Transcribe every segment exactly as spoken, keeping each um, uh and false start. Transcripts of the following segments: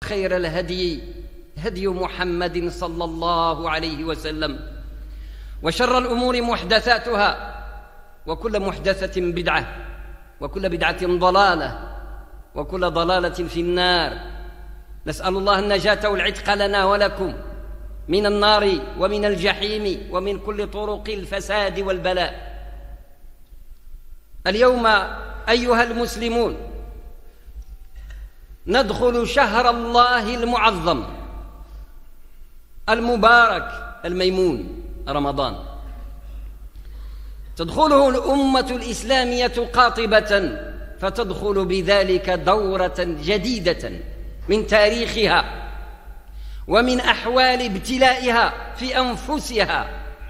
خير الهدي هدي محمد صلى الله عليه وسلم، وشر الأمور محدثاتها، وكل محدثة بدعة، وكل بدعة ضلالة، وكل ضلالة في النار. نسأل الله النجاة والعتق لنا ولكم من النار ومن الجحيم ومن كل طرق الفساد والبلاء. اليوم أيها المسلمون ندخل شهر الله المعظم المبارك الميمون رمضان، تدخله الأمة الإسلامية قاطبة، فتدخل بذلك دورة جديدة من تاريخها ومن أحوال ابتلائها في أنفسها،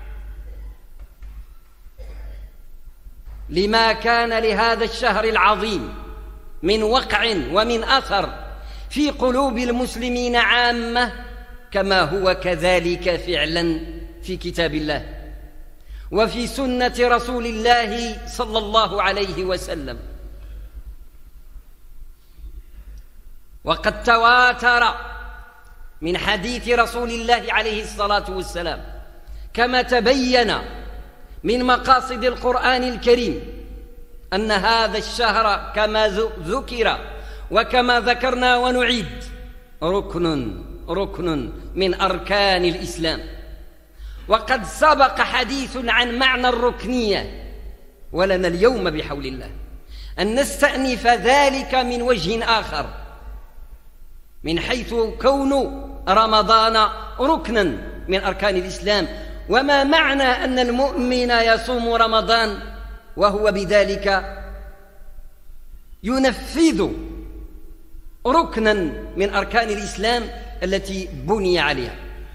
لما كان لهذا الشهر العظيم من وقع ومن أثر في قلوب المسلمين عامة، كما هو كذلك فعلا في كتاب الله وفي سنة رسول الله صلى الله عليه وسلم. وقد تواتر من حديث رسول الله عليه الصلاة والسلام، كما تبين من مقاصد القرآن الكريم، أن هذا الشهر كما ذكر وكما ذكرنا ونعيد ركن ركن من أركان الإسلام. وقد سبق حديث عن معنى الركنية، ولنا اليوم بحول الله أن نستأنف ذلك من وجه آخر، من حيث كون رمضان ركنا من أركان الإسلام، وما معنى أن المؤمن يصوم رمضان وهو بذلك ينفذ ركنا من أركان الإسلام التي بني عليها.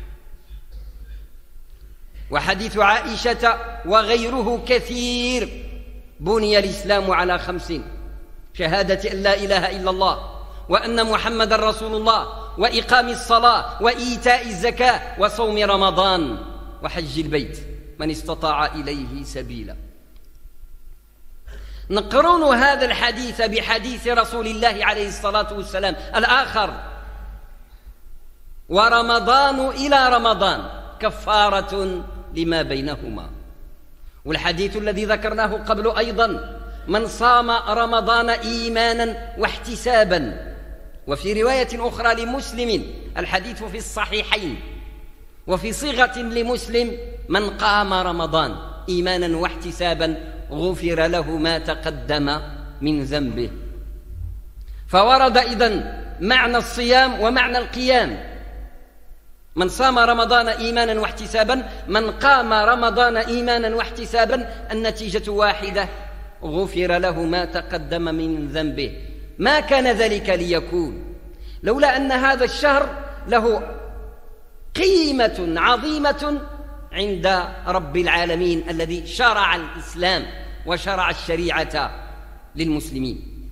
وحديث عائشة وغيره كثير، بني الإسلام على خمسين: شهادة أن لا إله إلا الله، وأن محمد رسول الله، وإقام الصلاة، وإيتاء الزكاة، وصوم رمضان، وحج البيت من استطاع إليه سبيلا. نقرن هذا الحديث بحديث رسول الله عليه الصلاة والسلام الآخر: ورمضان إلى رمضان كفارة لما بينهما. والحديث الذي ذكرناه قبل أيضا: من صام رمضان إيمانا واحتسابا. وفي رواية أخرى لمسلم، الحديث في الصحيحين وفي صيغة لمسلم: من قام رمضان إيمانا واحتسابا غفر له ما تقدم من ذنبه. فورد إذن معنى الصيام ومعنى القيام: من صام رمضان إيمانا واحتسابا، من قام رمضان إيمانا واحتسابا، النتيجة واحدة: غفر له ما تقدم من ذنبه. ما كان ذلك ليكون لولا أن هذا الشهر له قيمة عظيمة عند رب العالمين الذي شرع الإسلام وشرع الشريعة للمسلمين.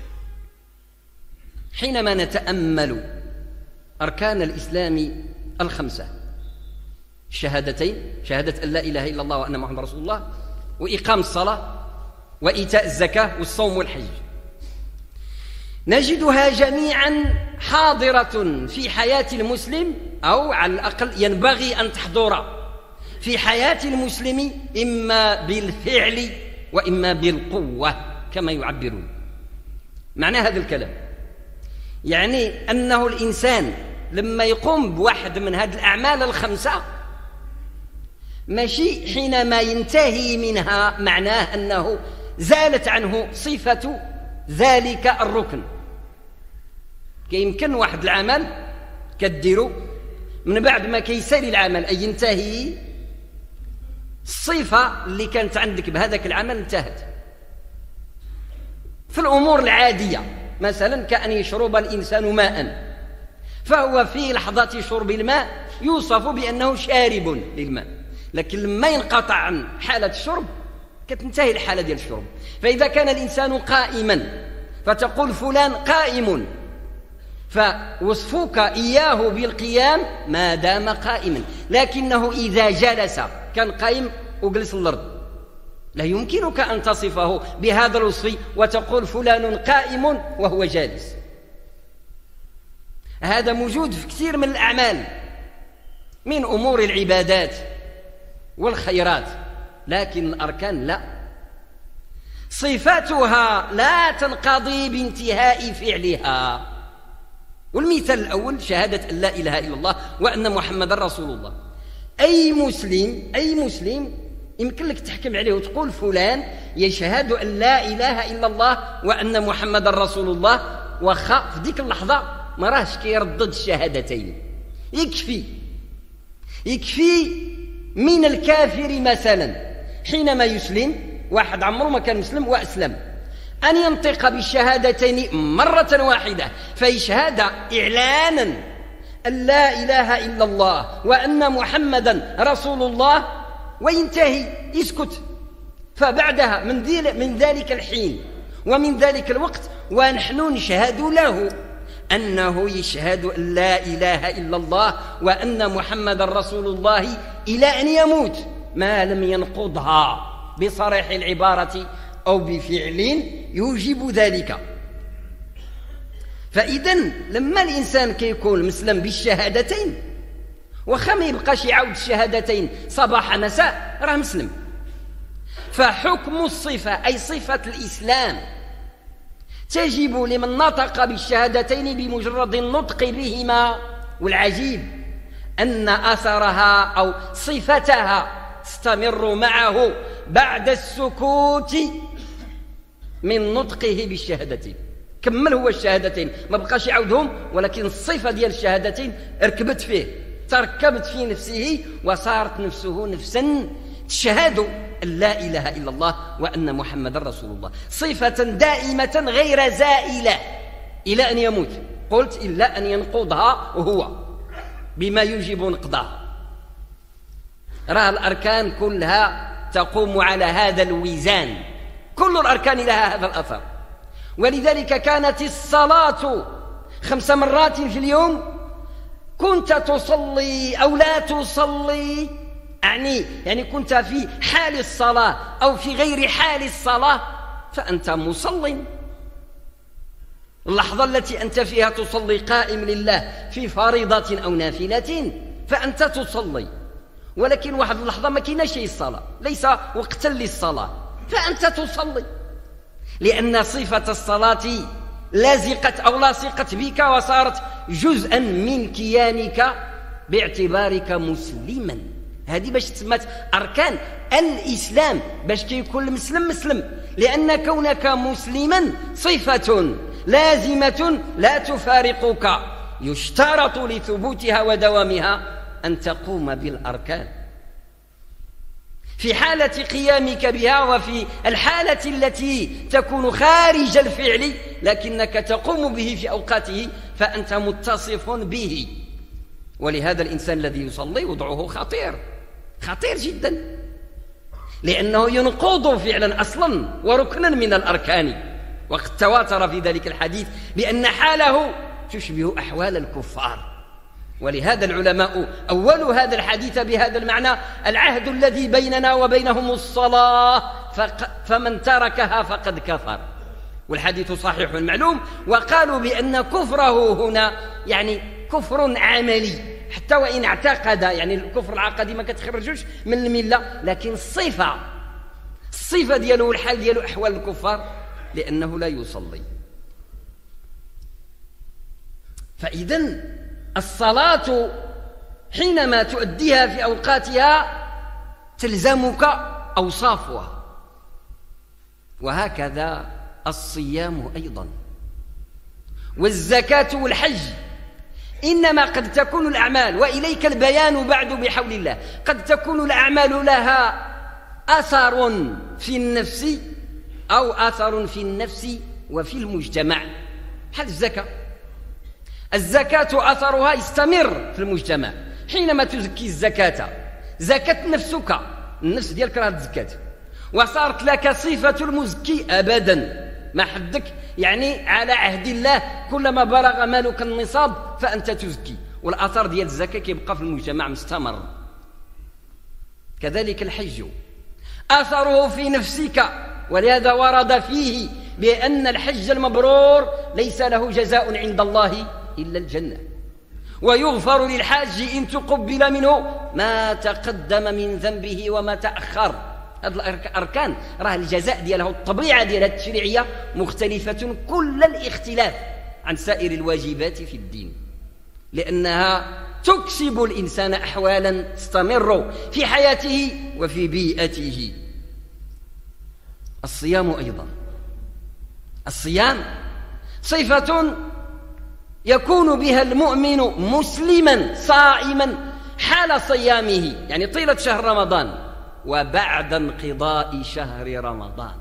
حينما نتأمل أركان الإسلام الخمسة: الشهادتين، شهادة أن لا إله إلا الله وأن محمد رسول الله، وإقام الصلاة، وإيتاء الزكاة، والصوم والحج، نجدها جميعا حاضرة في حياة المسلم، أو على الأقل ينبغي أن تحضر في حياة المسلم، إما بالفعل وإما بالقوة كما يعبرون. معنى هذا الكلام يعني أنه الإنسان لما يقوم بواحد من هذه الأعمال الخمسة، ماشي حينما ينتهي منها معناه أنه زالت عنه صفة ذلك الركن. كيمكن واحد العمل كديرو من بعد ما كيسالي العمل أي ينتهي، الصفة اللي كانت عندك بهذاك العمل انتهت. في الأمور العادية مثلا كأن يشرب الإنسان ماء، فهو في لحظة شرب الماء يوصف بأنه شارب للماء، لكن لما ينقطع عن حالة الشرب كتنتهي الحالة ديال الشرب. فإذا كان الإنسان قائما فتقول فلان قائم، فوصفك إياه بالقيام ما دام قائما، لكنه إذا جلس كان قائم وجلس الأرض، لا يمكنك أن تصفه بهذا الوصف وتقول فلان قائم وهو جالس. هذا موجود في كثير من الأعمال من أمور العبادات والخيرات، لكن الأركان لا، صفاتها لا تنقضي بانتهاء فعلها. والمثال الأول شهادة أن لا إله إلا الله وأن محمد رسول الله. أي مسلم أي مسلم يمكن لك تحكم عليه وتقول فلان يشهد أن لا إله إلا الله وأن محمد رسول الله، وخا في ديك اللحظة ما راهش كيردد الشهادتين. يكفي يكفي من الكافر مثلا حينما يسلم، واحد عمره ما كان مسلم وأسلم، أن ينطق بالشهادتين مرة واحدة، فيشهد إعلانا أن لا إله إلا الله وأن محمدا رسول الله وينتهي، يسكت. فبعدها من, من ذلك الحين ومن ذلك الوقت ونحن نشهد له أنه يشهد أن لا إله إلا الله وأن محمدا رسول الله إلى أن يموت، ما لم ينقضها بصريح العبارة أو بفعل يوجب ذلك. فإذن لما الإنسان كيكون مسلم بالشهادتين، وخا ما يبقاش يعاود الشهادتين صباح مساء، راه مسلم. فحكم الصفة أي صفة الإسلام تجب لمن نطق بالشهادتين بمجرد النطق بهما. والعجيب أن أثرها أو صفتها تستمر معه بعد السكوت من نطقه بالشهادتين. كمل هو الشهادتين، ما بقاش يعاودهم، ولكن الصفة ديال الشهادتين ركبت فيه، تركبت في نفسه، وصارت نفسه نفسا تشهد أن لا إله إلا الله وأن محمد رسول الله، صفة دائمة غير زائلة إلى أن يموت. قلت إلا أن ينقضها هو بما يوجب نقضها. راه الأركان كلها تقوم على هذا الوزان، كل الأركان لها هذا الأثر. ولذلك كانت الصلاة خمس مرات في اليوم، كنت تصلي أو لا تصلي، يعني يعني كنت في حال الصلاة أو في غير حال الصلاة فأنت مصلي. اللحظة التي أنت فيها تصلي قائم لله في فريضة أو نافلة فأنت تصلي، ولكن واحد اللحظة ما كايناش الصلاة، ليس وقتا للصلاة، فأنت تصلي، لأن صفة الصلاة لازقت أو لاصقت بك وصارت جزءا من كيانك باعتبارك مسلما. هذه باش تسمات أركان الإسلام، باش كيكون المسلم مسلم، لأن كونك مسلما صفة لازمة لا تفارقك، يشترط لثبوتها ودوامها أن تقوم بالأركان في حالة قيامك بها، وفي الحالة التي تكون خارج الفعل لكنك تقوم به في أوقاته فأنت متصف به. ولهذا الإنسان الذي يصلي وضعه خطير خطير جدا، لأنه ينقض فعلا أصلا وركنا من الأركان. وقد تواتر في ذلك الحديث بأن حاله تشبه أحوال الكفار. ولهذا العلماء أولوا هذا الحديث بهذا المعنى: العهد الذي بيننا وبينهم الصلاة فمن تركها فقد كفر. والحديث صحيح معلوم. وقالوا بأن كفره هنا يعني كفر عملي، حتى وإن اعتقد، يعني الكفر العقدي ما كتخرجوش من الملة، لكن الصفة الصفة ديالو والحال ديالو أحوال الكفار، لأنه لا يصلي. فإذن الصلاة حينما تؤديها في أوقاتها تلزمك أوصافها، وهكذا الصيام أيضا، والزكاة والحج. إنما قد تكون الأعمال، وإليك البيان بعد بحول الله، قد تكون الأعمال لها أثر في النفس أو أثر في النفس وفي المجتمع. بحال الزكاة، الزكاة أثرها يستمر في المجتمع. حينما تزكي الزكاة زكت نفسك، النفس ديالك راه تزكات، وصارت لك صفة المزكي أبدا ما حدك، يعني على عهد الله كلما بلغ مالك النصاب فأنت تزكي، والأثر ديال الزكاة كيبقى في المجتمع مستمر. كذلك الحج أثره في نفسك، ولهذا ورد فيه بأن الحج المبرور ليس له جزاء عند الله إلا الجنة. ويغفر للحاج إن تقبل منه ما تقدم من ذنبه وما تأخر. هذه الأركان راه الجزاء ديالها والطبيعة ديالها التشريعية مختلفة كل الاختلاف عن سائر الواجبات في الدين، لأنها تكسب الإنسان أحوالا تستمر في حياته وفي بيئته. الصيام أيضا، الصيام صفة يكون بها المؤمن مسلما صائما حال صيامه، يعني طيلة شهر رمضان وبعد انقضاء شهر رمضان.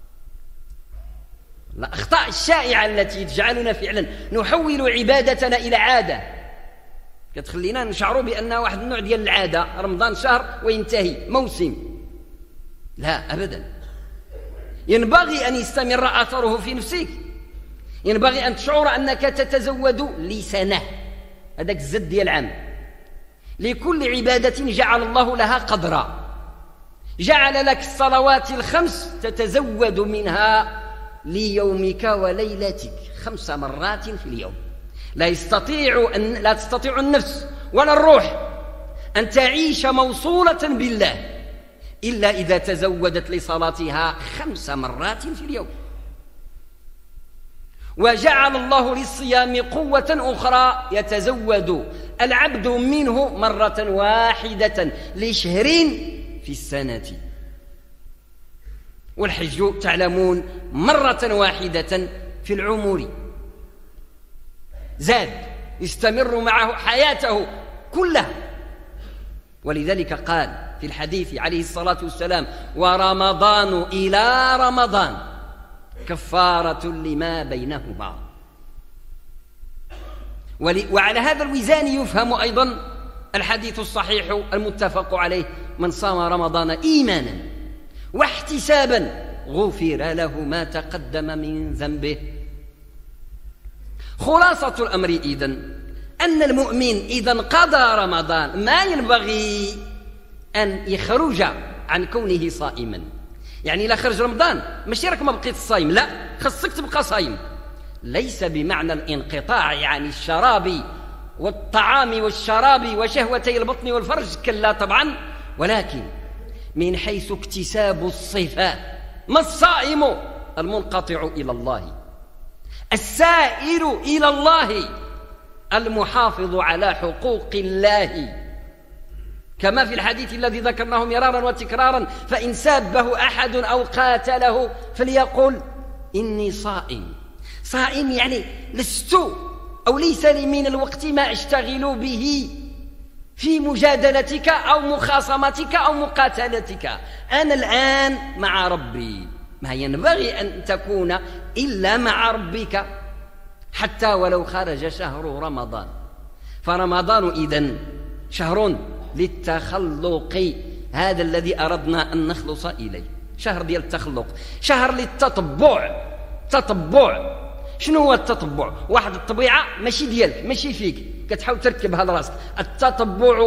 الأخطاء الشائعة التي تجعلنا فعلا نحول عبادتنا إلى عادة كتخلينا نشعروا بأنها واحد النوع ديال العادة، رمضان شهر وينتهي موسم. لا أبدا، ينبغي أن يستمر أثره في نفسك، ينبغي أن تشعر أنك تتزود لسنة، هذاك الزد ديال العام. لكل عبادة جعل الله لها قدرا، جعل لك الصلوات الخمس تتزود منها ليومك وليلتك خمس مرات في اليوم. لا يستطيع أن لا تستطيع النفس ولا الروح أن تعيش موصولة بالله إلا إذا تزودت لصلاتها خمس مرات في اليوم. وجعل الله للصيام قوة أخرى يتزود العبد منه مرة واحدة لشهرين في السنة. والحج تعلمون مرة واحدة في العمر، زاد يستمر معه حياته كلها. ولذلك قال في الحديث عليه الصلاة والسلام: ورمضان إلى رمضان كفارة لما بينهما. وعلى هذا الوزان يفهم أيضا الحديث الصحيح المتفق عليه: من صام رمضان إيمانا واحتسابا غفر له ما تقدم من ذنبه. خلاصة الأمر إذن أن المؤمن إذا انقضى رمضان ما ينبغي أن يخرج عن كونه صائما. يعني لا خرج رمضان ماشي راك ما بقيت صايم، لا، خصك تبقى صايم. ليس بمعنى الانقطاع عن الشراب والطعام والشراب وشهوتي البطن والفرج، كلا طبعا، ولكن من حيث اكتساب الصفات. ما الصائم؟ المنقطع إلى الله، السائر إلى الله، المحافظ على حقوق الله، كما في الحديث الذي ذكرناه مرارا وتكرارا: فإن سابه أحد أو قاتله فليقل إني صائم. صائم يعني لست أو ليس لي من الوقت ما أشتغل به في مجادلتك أو مخاصمتك أو مقاتلتك، أنا الآن مع ربي. ما ينبغي أن تكون إلا مع ربك حتى ولو خرج شهر رمضان. فرمضان إذن شهر للتخلق، هذا الذي أردنا أن نخلص إليه، شهر ديال التخلق، شهر للتطبع. تطبع شنو هو التطبع؟ واحد الطبيعة ماشي ديالك، ماشي فيك، كتحاول تركبها لراسك، التطبع.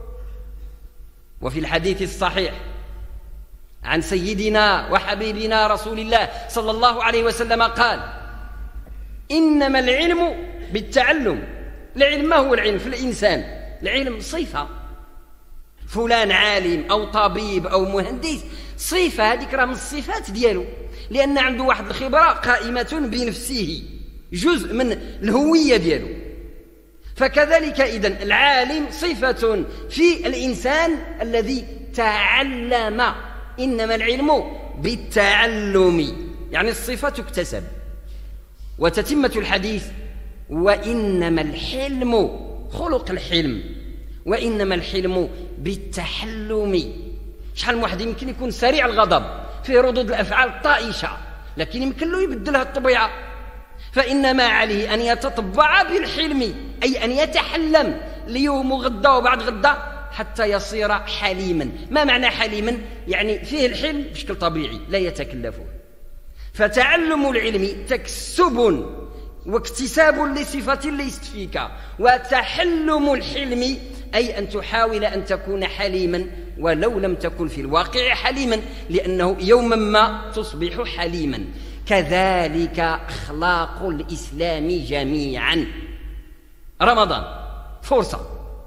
وفي الحديث الصحيح عن سيدنا وحبيبنا رسول الله صلى الله عليه وسلم قال: إنما العلم بالتعلم. العلم ما هو العلم في الإنسان؟ العلم صفة، فلان عالم أو طبيب أو مهندس، صفة، هذيك راه من الصفات ديالو، لأن عنده واحد الخبرة قائمة بنفسه، جزء من الهوية ديالو. فكذلك إذن العالم صفة في الإنسان الذي تعلم. إنما العلم بالتعلم، يعني الصفة تكتسب. وتتمة الحديث: وإنما الحلم، خلق الحلم، وإنما الحلم بالتحلم. شحال من واحد يمكن يكون سريع الغضب، فيه ردود الأفعال طائشة، لكن يمكن له يبدلها الطبيعة. فإنما عليه أن يتطبع بالحلم، أي أن يتحلم ليوم غدا وبعد غدا حتى يصير حليما. ما معنى حليما؟ يعني فيه الحلم بشكل طبيعي لا يتكلفه. فتعلم العلم تكسب واكتساب لصفة ليست فيك، وتحلم الحلم أي أن تحاول أن تكون حليما ولو لم تكن في الواقع حليما، لأنه يوما ما تصبح حليما. كذلك أخلاق الإسلام جميعا. رمضان فرصة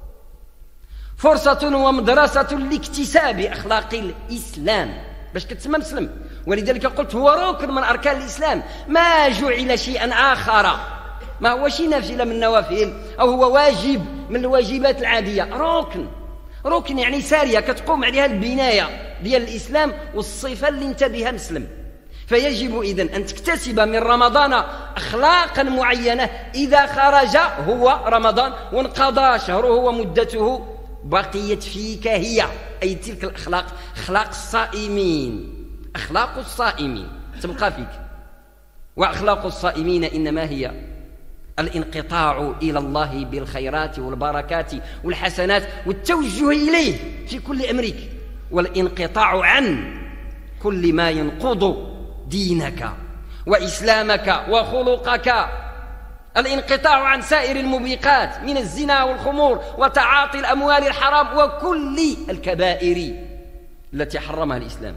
فرصة ومدرسة لاكتساب أخلاق الإسلام باش كتسمى مسلم. ولذلك قلت هو ركن من أركان الإسلام، ما جعل شيئا آخر، ما هو شي نافلة من النوافل أو هو واجب من الواجبات العادية، ركن ركن يعني سارية كتقوم عليها البناية ديال الإسلام والصفة اللي انت بها مسلم. فيجب إذن أن تكتسب من رمضان أخلاقا معينة، إذا خرج هو رمضان وانقضى شهره ومدته بقيت فيك هي، أي تلك الأخلاق، أخلاق الصائمين، أخلاق الصائمين تبقى فيك. وأخلاق الصائمين إنما هي الانقطاع إلى الله بالخيرات والبركات والحسنات والتوجه إليه في كل أمرك، والانقطاع عن كل ما ينقض دينك وإسلامك وخلقك، الانقطاع عن سائر الموبقات من الزنا والخمور وتعاطي الأموال الحرام وكل الكبائر التي حرمها الإسلام.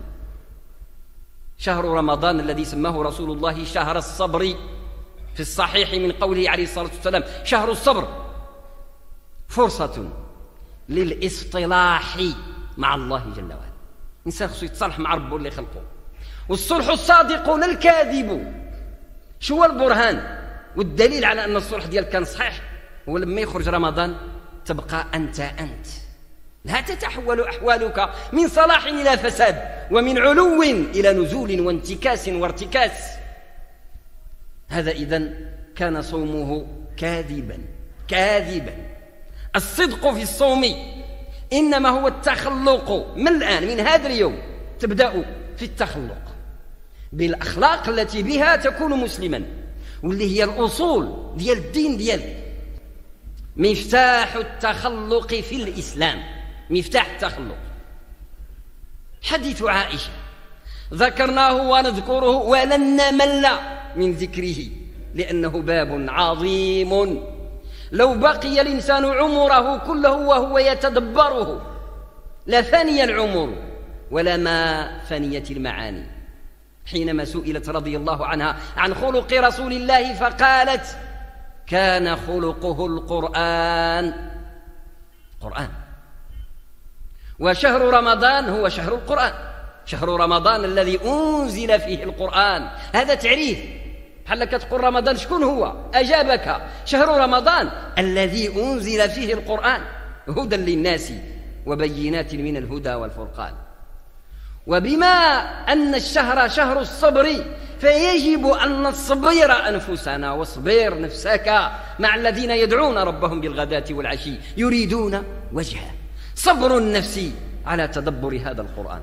شهر رمضان الذي سماه رسول الله شهر الصبر في الصحيح من قوله عليه الصلاة والسلام شهر الصبر، فرصة للاصطلاح مع الله جل وعلا. الإنسان خصو يتصالح مع ربه اللي خلقه، والصلح الصادق لا الكاذب. شو هو البرهان والدليل على أن الصلح ديالك كان صحيح؟ هو لما يخرج رمضان تبقى أنت أنت، لا تتحول أحوالك من صلاح إلى فساد ومن علو إلى نزول وانتكاس وارتكاس. هذا إذن كان صومه كاذبا كاذبا. الصدق في الصوم إنما هو التخلق من الآن، من هذا اليوم تبدأ في التخلق بالأخلاق التي بها تكون مسلما، واللي هي الأصول ديال الدين ديالك. مفتاح التخلق في الإسلام، مفتاح التخلق حديث عائشة ذكرناه ونذكره ولن نمل من ذكره لأنه باب عظيم لو بقي الإنسان عمره كله وهو يتدبره لفني العمر ولما فنيت المعاني. حينما سئلت رضي الله عنها عن خلق رسول الله فقالت كان خلقه القرآن. قرآن. وشهر رمضان هو شهر القرآن، شهر رمضان الذي أنزل فيه القرآن. هذا تعريف، بحال كتقول رمضان شكون هو؟ أجابك شهر رمضان الذي أنزل فيه القرآن هدى للناس وبينات من الهدى والفرقان. وبما أن الشهر شهر الصبر فيجب أن نصبر أنفسنا واصبر نفسك مع الذين يدعون ربهم بالغداة والعشي يريدون وجهه. صبر النفس على تدبر هذا القرآن،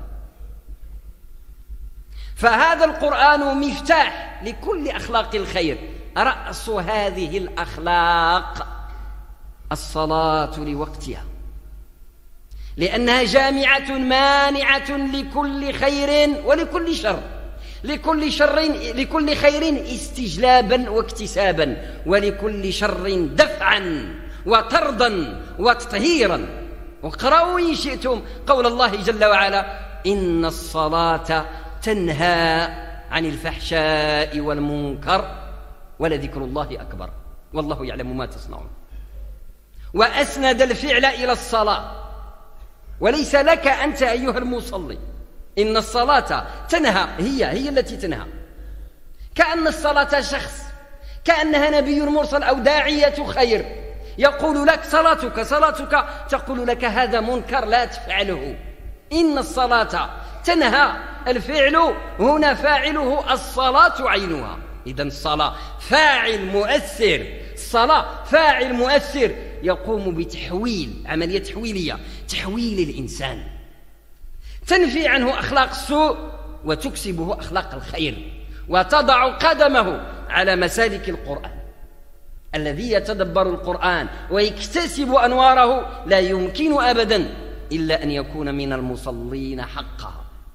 فهذا القرآن مفتاح لكل أخلاق الخير. رأس هذه الأخلاق الصلاة لوقتها، لأنها جامعة مانعة لكل خير ولكل شر، لكل شر لكل خير استجلابا واكتسابا، ولكل شر دفعا وطردا وتطهيرا. واقرأوا إن شئتم قول الله جل وعلا إن الصلاة تنهى عن الفحشاء والمنكر ولذكر الله أكبر والله يعلم ما تصنعون. وأسند الفعل إلى الصلاة وليس لك أنت أيها المصلي. إن الصلاة تنهى، هي هي التي تنهى، كأن الصلاة شخص، كأنها نبي مرسل أو داعية خير يقول لك صلاتك صلاتك، تقول لك هذا منكر لا تفعله. إن الصلاة تنهى، الفعل هنا فاعله الصلاة عينها. إذن الصلاة فاعل مؤثر، الصلاة فاعل مؤثر يقوم بتحويل، عملية تحويلية، تحويل الإنسان، تنفي عنه أخلاق السوء وتكسبه أخلاق الخير، وتضع قدمه على مسالك القرآن. الذي يتدبر القرآن ويكتسب أنواره لا يمكن أبدا إلا أن يكون من المصلين حقا.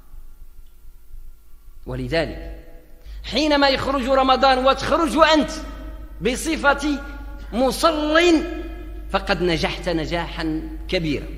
ولذلك حينما يخرج رمضان وتخرج أنت بصفة مصل فقد نجحت نجاحا كبيرا.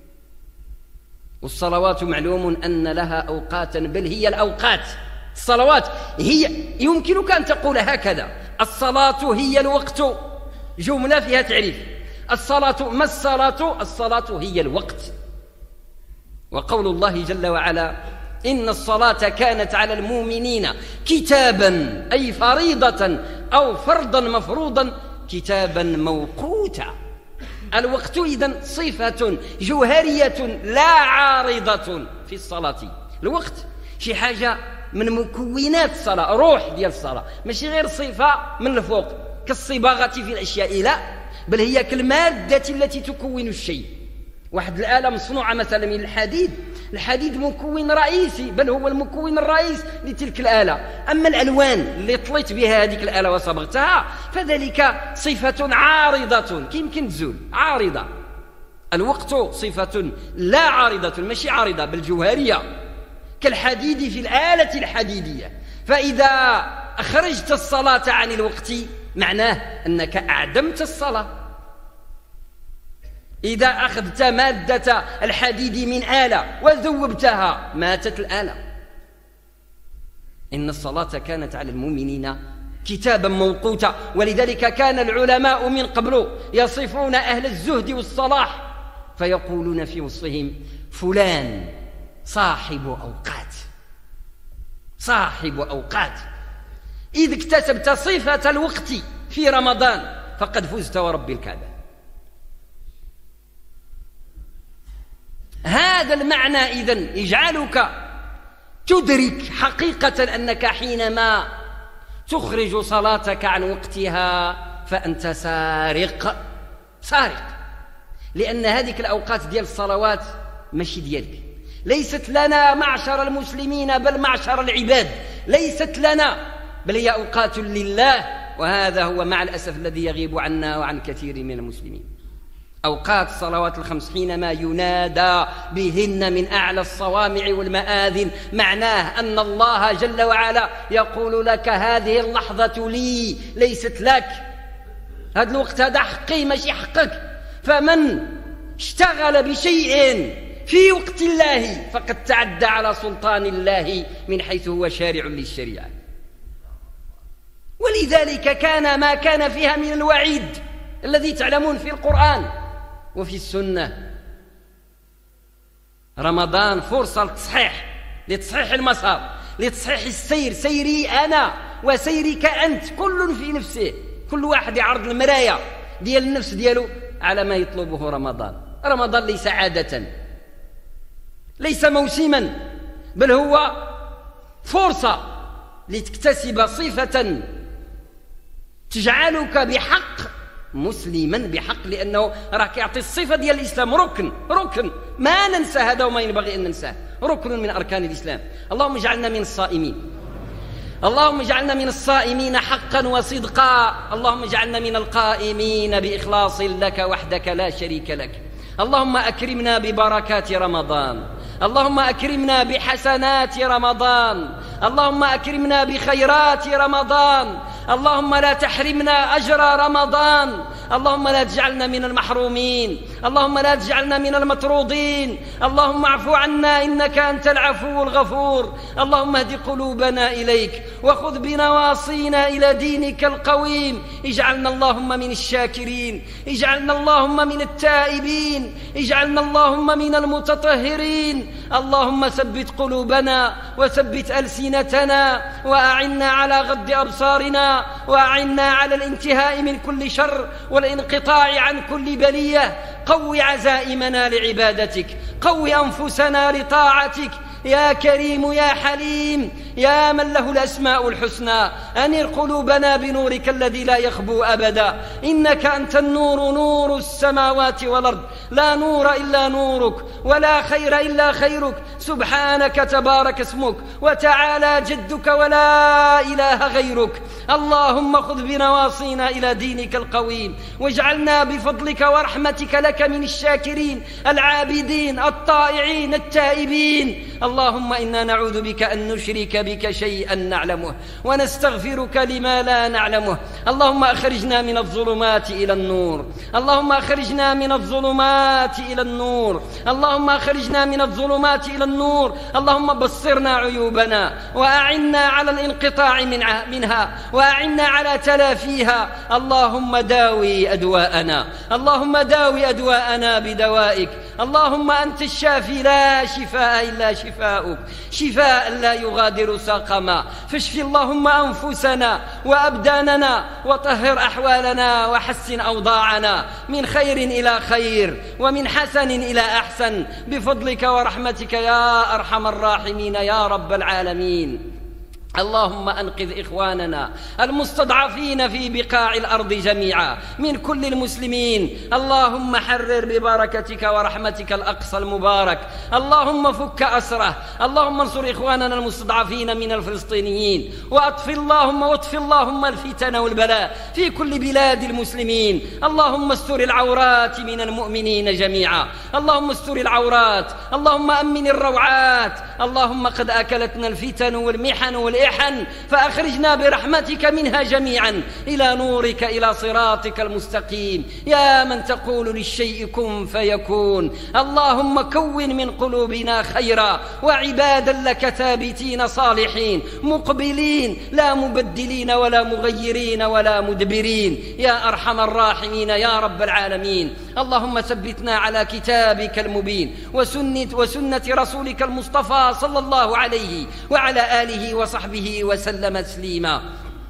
والصلوات معلوم أن لها أوقاتا، بل هي الأوقات. الصلوات هي، يمكنك أن تقول هكذا: الصلاة هي الوقت، جملة فيها تعريف. الصلاة ما الصلاة؟ الصلاة هي الوقت. وقول الله جل وعلا إن الصلاة كانت على المؤمنين كتابا أي فريضة أو فرضا مفروضا كتابا موقوتا. الوقت إذن صفة جوهرية لا عارضة في الصلاة. الوقت شي حاجة من مكونات الصلاة، روح ديال الصلاة، ماشي غير صفة من الفوق كالصباغة في الأشياء، لا، بل هي كالمادة التي تكون الشيء. واحد الآلة مصنوعة مثلا من الحديد، الحديد مكون رئيسي، بل هو المكون الرئيس لتلك الآلة. أما الألوان اللي طليت بها هذه الآلة وصبغتها فذلك صفة عارضة يمكن تزول، عارضة. الوقت صفة لا عارضة، ماشي عارضة بل جوهرية كالحديد في الآلة الحديدية. فإذا أخرجت الصلاة عن الوقت معناه أنك أعدمت الصلاة. إذا أخذت مادة الحديد من آلة وذوبتها ماتت الآلة. إن الصلاة كانت على المؤمنين كتابا موقوتا. ولذلك كان العلماء من قبل يصفون أهل الزهد والصلاح فيقولون في وصفهم فلان صاحب أوقات، صاحب أوقات. إذا اكتسبت صفة الوقت في رمضان فقد فزت ورب الكعبة. هذا المعنى إذن يجعلك تدرك حقيقة أنك حينما تخرج صلاتك عن وقتها فأنت سارق، سارق، لأن هذه الأوقات ديال الصلوات ماشي ديالك، ليست لنا معشر المسلمين بل معشر العباد، ليست لنا بل هي أوقات لله. وهذا هو مع الأسف الذي يغيب عنا وعن كثير من المسلمين. أوقات الصلوات الخمس حينما ينادى بهن من أعلى الصوامع والمآذن معناه أن الله جل وعلا يقول لك هذه اللحظة لي ليست لك، هذا الوقت هذا حقي ماشي حقك. فمن اشتغل بشيء في وقت الله فقد تعدى على سلطان الله من حيث هو شارع للشريعة. ولذلك كان ما كان فيها من الوعيد الذي تعلمون في القرآن وفي السنة. رمضان فرصة للتصحيح، لتصحيح المسار، لتصحيح السير، سيري أنا وسيرك أنت، كل في نفسه، كل واحد يعرض المراية ديال النفس دياله على ما يطلبه رمضان. رمضان ليس عادة، ليس موسما، بل هو فرصة لتكتسب صفة تجعلك بحق مسلما بحق، لأنه راك يعطي الصفة ديال الإسلام، ركن ركن ما ننسى هذا وما ينبغي أن ننساه، ركن من أركان الإسلام. اللهم اجعلنا من الصائمين، اللهم اجعلنا من الصائمين حقا وصدقا، اللهم اجعلنا من القائمين بإخلاص لك وحدك لا شريك لك. اللهم أكرمنا ببركات رمضان، اللهم أكرمنا بحسنات رمضان، اللهم أكرمنا بخيرات رمضان، اللهم لا تحرمنا أجر رمضان، اللهم لا تجعلنا من المحرومين، اللهم لا تجعلنا من المطرودين، اللهم اعف عنا إنك أنت العفو الغفور. اللهم اهد قلوبنا إليك وخذ بنواصينا إلى دينك القويم. اجعلنا اللهم من الشاكرين، اجعلنا اللهم من التائبين، اجعلنا اللهم من المتطهرين. اللهم ثبت قلوبنا وثبت ألسنتنا وأعنا على غض أبصارنا وأعنا على الانتهاء من كل شر والانقطاع عن كل بلية. قوي عزائمنا لعبادتك، قوي أنفسنا لطاعتك يا كريم يا حليم يا من له الأسماء الحسنى. أنر قلوبنا بنورك الذي لا يخبو أبدا، إنك أنت النور، نور السماوات والأرض، لا نور إلا نورك ولا خير إلا خيرك. سبحانك تبارك اسمك وتعالى جدك ولا إله غيرك. اللهم خذ بنواصينا إلى دينك القويم، واجعلنا بفضلك ورحمتك لك من الشاكرين العابدين الطائعين التائبين. اللهم إنا نعوذ بك أن نشرك بك شيئا نعلمه ونستغفرك لما لا نعلمه. اللهم أخرجنا من الظلمات إلى النور، اللهم أخرجنا من الظلمات إلى النور، اللهم أخرجنا من الظلمات إلى النور. اللهم بصرنا عيوبنا وأعنا على الانقطاع منها وأعنا على تلافيها. اللهم داوي أدواءنا، اللهم داوي أدواءنا بدوائك. اللهم أنت الشافي لا شفاء إلا شفاؤك، شفاء لا يغادر سقما. فاشف اللهم أنفسنا وأبداننا وطهر أحوالنا وحسن أوضاعنا من خير إلى خير ومن حسن إلى أحسن بفضلك ورحمتك يا أرحم الراحمين يا رب العالمين. اللهم أنقذ إخواننا المستضعفين في بقاع الأرض جميعا من كل المسلمين. اللهم حرر ببركتك ورحمتك الأقصى المبارك. اللهم فك أسره. اللهم انصر إخواننا المستضعفين من الفلسطينيين وأطفي اللهم واطفي اللهم الفتن والبلاء في كل بلاد المسلمين. اللهم استر العورات من المؤمنين جميعا. اللهم استر العورات. اللهم أمن الروعات. اللهم قد أكلتنا الفتن والمحن والإحن فأخرجنا برحمتك منها جميعا إلى نورك إلى صراطك المستقيم يا من تقول للشيء كن فيكون. اللهم كون من قلوبنا خيرا وعبادا لك ثابتين صالحين مقبلين لا مبدلين ولا مغيرين ولا مدبرين يا أرحم الراحمين يا رب العالمين. اللهم ثبتنا على كتابك المبين وسنة, وسنة رسولك المصطفى صلى الله عليه وعلى آله وصحبه وسلم تسليما.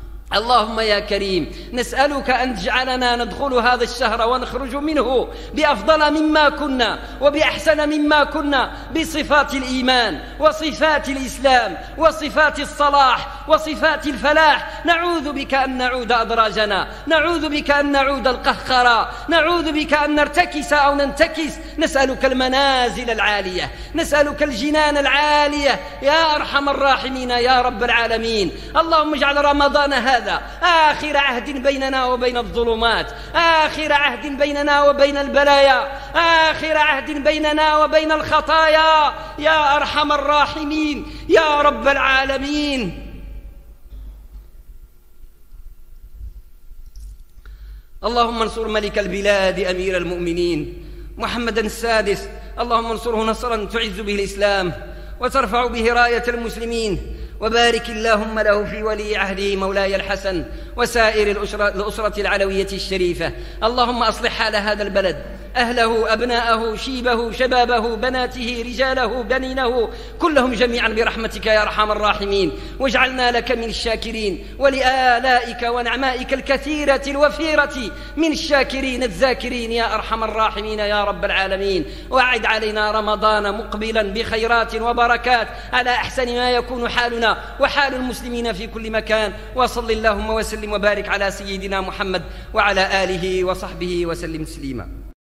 اللهم يا كريم نسألك أن تجعلنا ندخل هذا الشهر ونخرج منه بأفضل مما كنا وبأحسن مما كنا بصفات الإيمان وصفات الإسلام وصفات الصلاح وصفات الفلاح. نعوذ بك أن نعود أدراجنا، نعوذ بك أن نعود القهقرى، نعوذ بك أن نرتكس أو ننتكس. نسألك المنازل العالية، نسألك الجنان العالية يا أرحم الراحمين يا رب العالمين. اللهم اجعل رمضان هذا هذا آخر عهد بيننا وبين الظلمات، آخر عهد بيننا وبين البلايا، آخر عهد بيننا وبين الخطايا يا أرحم الراحمين يا رب العالمين. اللهم انصر ملك البلاد أمير المؤمنين محمد السادس. اللهم انصره نصرا تعز به الإسلام وترفع به راية المسلمين. وبارك اللهم له في ولي عهده مولاي الحسن وسائر الأسرة, الأسرة العلوية الشريفة. اللهم أصلح حال هذا البلد، أهله أبناءه شيبه شبابه بناته رجاله بنينه كلهم جميعا برحمتك يا أرحم الراحمين. واجعلنا لك من الشاكرين ولآلائك ونعمائك الكثيرة الوفيرة من الشاكرين الذاكرين يا أرحم الراحمين يا رب العالمين. وأعد علينا رمضان مقبلا بخيرات وبركات على أحسن ما يكون حالنا وحال المسلمين في كل مكان. وصل اللهم وسلم وبارك على سيدنا محمد وعلى آله وصحبه وسلم تسليما.